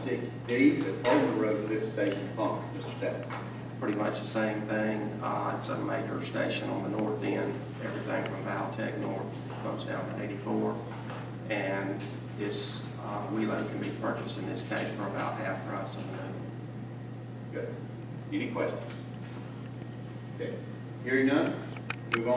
1.6D, the Coleman Road lift station fund. Mr. Stout. Pretty much the same thing. It's a major station on the north end. Everything from Valtech North comes down to 84. And this wheeload can be purchased in this case for about half price of the new. Good. Any questions? Okay. Hearing none, move on.